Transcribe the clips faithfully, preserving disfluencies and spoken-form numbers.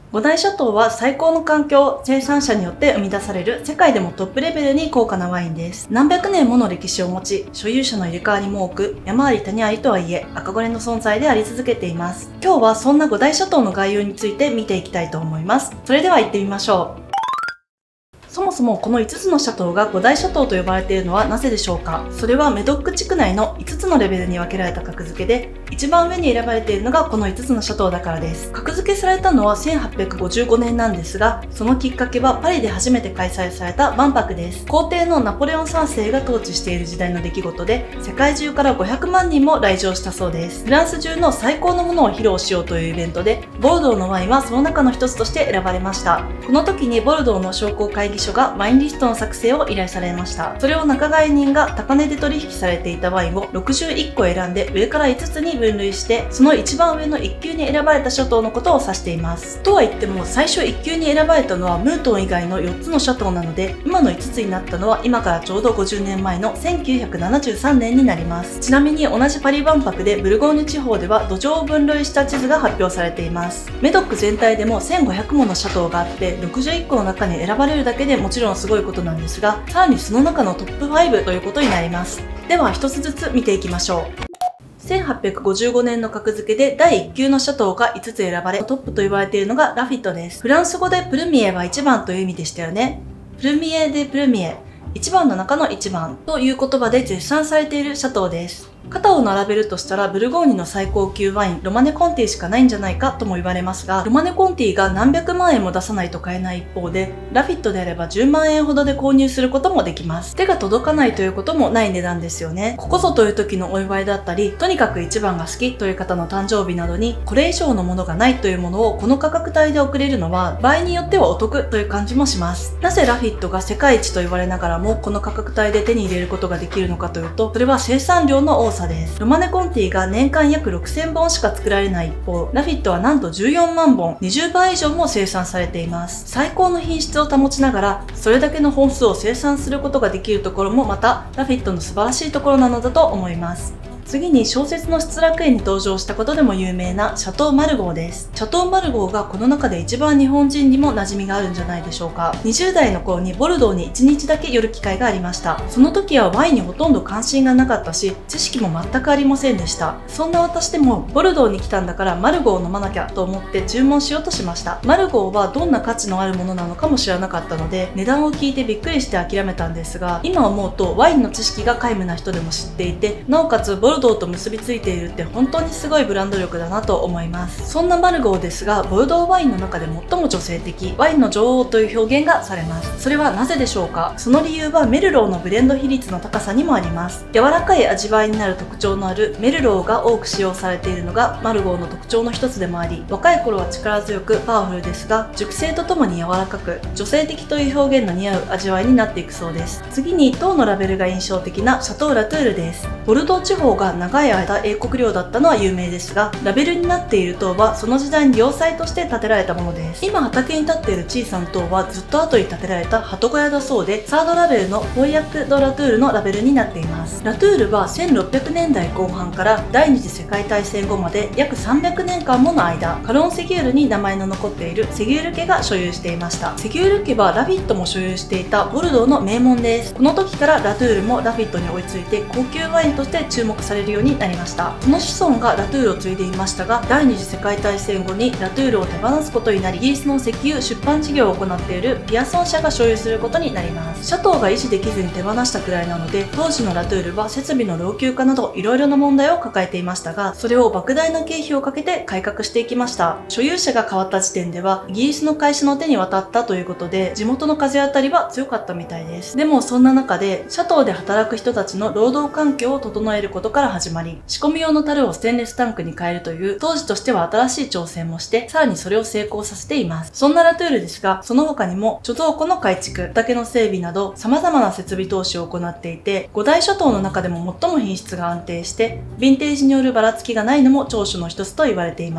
五大諸島は最高の環境、生産者によって生み出される世界でもトップレベルに高価なワインです。何百年もの歴史を持ち、所有者の入れ替わりも多く、山あり谷ありとはいえ、赤子れの存在であり続けています。今日はそんな五大諸島の概要について見ていきたいと思います。それでは行ってみましょう。そもそもこのいつつのシャトーが五大諸島と呼ばれているのはなぜでしょうか。それはメドック地区内のいつつのレベルに分けられた格付けで、一番上に選ばれているのがこのいつつのシャトーだからです。格付けされたのはせんはっぴゃくごじゅうごねんなんですが、そのきっかけはパリで初めて開催された万博です。皇帝のナポレオンさんせいが統治している時代の出来事で、世界中からごひゃくまんにんも来場したそうです。フランス中の最高のものを披露しようというイベントで、ボルドーのワインはその中の一つとして選ばれました。この時にボルドーの商工会議所がワインリストの作成を依頼されました。それを仲買人が高値で取引されていたワインをろくじゅういっこ選んで上からいつつに分類して、その一番上のいっ級に選ばれた諸島のことを指しています。とは言っても最初いっ級に選ばれたのはムートン以外のよっつの諸島なので、今のいつつになったのは今からちょうどごじゅうねんまえのせんきゅうひゃくななじゅうさんねんになります。ちなみに同じパリ万博でブルゴーニュ地方では土壌を分類した地図が発表されています。メドック全体でもせんごひゃくもの諸島があって、ろくじゅういっこの中に選ばれるだけでもちろんすごいことなんですですが、さらにその中のトップごということになります。では一つずつ見ていきましょう。せんはっぴゃくごじゅうごねんの格付けでだいいっ級のシャトーがいつつ選ばれ、トップと言われているのがラフィットです。フランス語でプルミエはいちばんという意味でしたよね。プルミエでプルミエ、いちばんの中のいちばんという言葉で絶賛されているシャトーです。肩を並べるとしたらブルゴーニュの最高級ワインロマネコンティしかないんじゃないかとも言われますが、ロマネコンティが何百万円も出さないと買えない一方で、ラフィットであればじゅうまんえんほどで購入することもできます。手が届かないということもない値段ですよね。ここぞという時のお祝いだったり、とにかく一番が好きという方の誕生日などにこれ以上のものがないというものをこの価格帯で送れるのは場合によってはお得という感じもします。なぜラフィットが世界一と言われながらもこの価格帯で手に入れることができるのかというと、それは生産量の多さです。ロマネコンティが年間約ろくせんぼんしか作られない一方、ラフィットはなんとじゅうよんまんぼん、にじゅうばい以上も生産されています。最高の品質を保ちながら、それだけの本数を生産することができるところもまた、ラフィットの素晴らしいところなのだと思います。次に小説の失楽園に登場したことでも有名なシャトー・マルゴーです。シャトー・マルゴーがこの中で一番日本人にも馴染みがあるんじゃないでしょうか。にじゅうだいの頃にボルドーにいちにちだけ寄る機会がありました。その時はワインにほとんど関心がなかったし、知識も全くありませんでした。そんな私でもボルドーに来たんだからマルゴーを飲まなきゃと思って注文しようとしました。マルゴーはどんな価値のあるものなのかも知らなかったので、値段を聞いてびっくりして諦めたんですが、今思うとワインの知識が皆無な人でも知っていて、なおかつボルドーと結びついてているって本当にすごいブランド力だなと思います。そんなマルゴーですが、ボルドーワインの中で最も女性的、ワインの女王という表現がされます。それはなぜでしょうか。その理由はメルローのブレンド比率の高さにもあります。柔らかい味わいになる特徴のあるメルローが多く使用されているのがマルゴーの特徴の一つでもあり、若い頃は力強くパワフルですが、熟成とともに柔らかく女性的という表現の似合う味わいになっていくそうです。次に塔のラベルが印象的なシャトー・ラトゥールです。ボルドー地方が長い間英国領だったのは有名ですが、ラベルになっている塔はその時代に要塞として建てられたものです。今畑に立っている小さな塔はずっと後に建てられた鳩小屋だそうで、サードラベルのポイヤック・ド・ラトゥールのラベルになっています。ラトゥールはせんろっぴゃくねんだいこう半から第二次世界大戦後まで約さんびゃくねんかんもの間、カロン・セギュールに名前の残っているセギュール家が所有していました。セギュール家はラフィットも所有していたボルドーの名門です。この時からラトゥールもラフィットに追いついて高級ワインとして注目されるようになりました。その子孫がラトゥールを継いでいましたが、第二次世界大戦後にラトゥールを手放すことになり、イギリスの石油出版事業を行っているピアソン社が所有することになります。シャトーが維持できずに手放したくらいなので、当時のラトゥールは設備の老朽化などいろいろな問題を抱えていましたが、それを莫大な経費をかけて改革していきました。所有者が変わった時点ではイギリスの会社の手に渡ったということで、地元の風当たりは強かったみたいです。でもそんな中でシャトーで働く人たちの労働環境を整えることから始まり、仕込み用の樽をステンレスタンクに変えるという当時としては新しい挑戦もして、さらにそれを成功させています。そんなラトゥールですが、その他にも貯蔵庫の改築、畑の整備など様々な設備投資を行っていて、五大諸島の中でも最も品質が安定して、ヴィンテージによるばらつきがないのも長所の一つと言われています。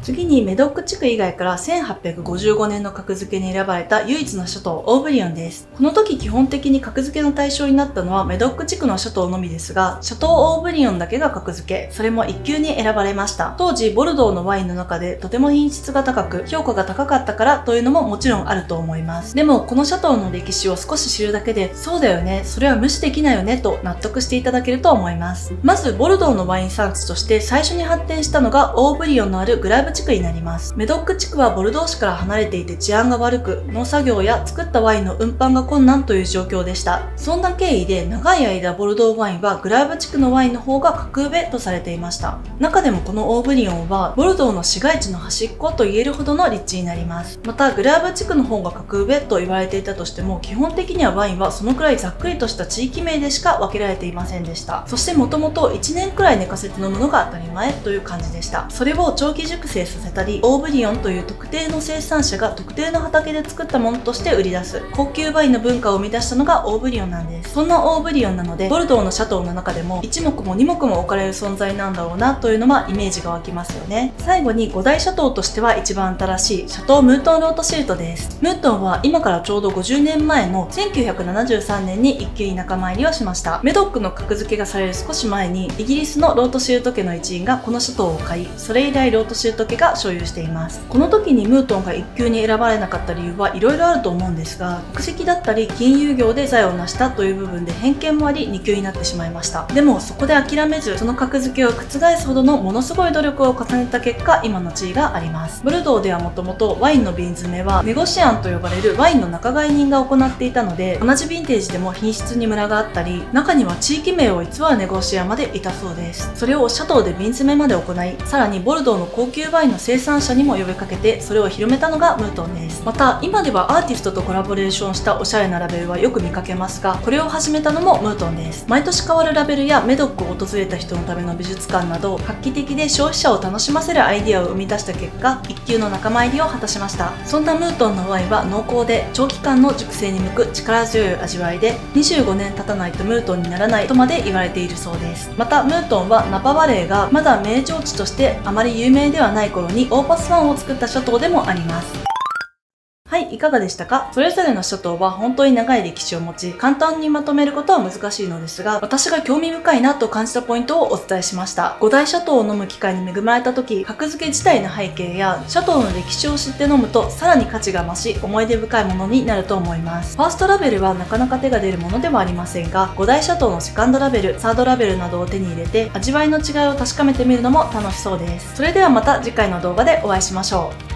次にメドック地区以外からせんはっぴゃくごじゅうごねんの格付けに選ばれた唯一の諸島オーブリオンです。この時基本的に格付けの対象になったのはメドック地区の諸島のみですが、シャトーオーブリオンだけが格付け、それもいっ級に選ばれました。当時ボルドーのワインの中でとても品質が高く評価が高かったからというのももちろんあると思います。でもこのシャトーの歴史を少し知るだけで、そうだよね、それは無視できないよねと納得していただけると思います。まずボルドーのワイン産地として最初に発展したのがオーブリオンのあるグラーブ地区になります。メドック地区はボルドー市から離れていて治安が悪く、農作業や作ったワインの運搬が困難という状況でした。そんな経緯で長い間ボルドーワインはグラーブ地区のワインの方が格上とされていました。中でもこのオーブリオンはボルドーの市街地の端っこと言えるほどの立地になります。またグラーブ地区の方が格上と言われていたとしても、基本的にはワインはそのくらいざっくりとした地域名でしか分けられていませんでした。そしてもともといちねんくらい寝かせて飲むのが当たり前という感じでした。それを長期熟成させたり、オーブリオンという特定の生産者が特定の畑で作ったものとして売り出す高級ワインの文化を生み出したのがオーブリオンなんです。そんなオーブリオンなので、ボルドーのシャトーの中でも一目も二目も置かれる存在なんだろうなというのはイメージが湧きますよね。最後にごだいシャトーとしては一番新しいシャトームートンロートシルトです。ムートンは今からちょうどごじゅうねんまえのせんきゅうひゃくななじゅうさんねんに一級に仲間入りをしました。メドックの格付けがされる少し前にイギリスのロートシルト家の一員がこのシャトーを買い、それ以来ロートシルト家が所有しています。この時にムートンが一級に選ばれなかった理由はいろいろあると思うんですが、国籍だったり金融業で財を成したという部分で偏見もありに級になってしまいました。でもそこで諦めず、その格付けを覆すほどのものすごい努力を重ねた結果、今の地位があります。ボルドーではもともとワインの瓶詰めはネゴシアンと呼ばれるワインの仲買人が行っていたので、同じヴィンテージでも品質にムラがあったり、中には地域名を偽るネゴシアンまでいたそうです。それをシャトーで瓶詰めまで行い、さらにボルドーの高級ワインの生産者にも呼びかけてそれを広めたのがムートンです。また今ではアーティストとコラボレーションしたおしゃれなラベルはよく見かけますが、これを始めたのもムートンです。毎年変わるラベルやメドックを訪れた人のための美術館など画期的で消費者を楽しませるアイディアを生み出した結果、一級の仲間入りを果たしました。そんなムートンのワインは濃厚で長期間の熟成に向く力強い味わいで、にじゅうごねん経たないとムートンにならないとまで言われているそうです。またムートンはナパバレーがまだ名城地としてあまり有名ではない頃にオーパスワンを作ったシャトーでもあります。はい、いかがでしたか？それぞれのシャトーは本当に長い歴史を持ち、簡単にまとめることは難しいのですが、私が興味深いなと感じたポイントをお伝えしました。ごだいシャトーを飲む機会に恵まれた時、格付け自体の背景やシャトーの歴史を知って飲むとさらに価値が増し、思い出深いものになると思います。ファーストラベルはなかなか手が出るものではありませんが、ごだいシャトーのセカンドラベル、サードラベルなどを手に入れて、味わいの違いを確かめてみるのも楽しそうです。それではまた次回の動画でお会いしましょう。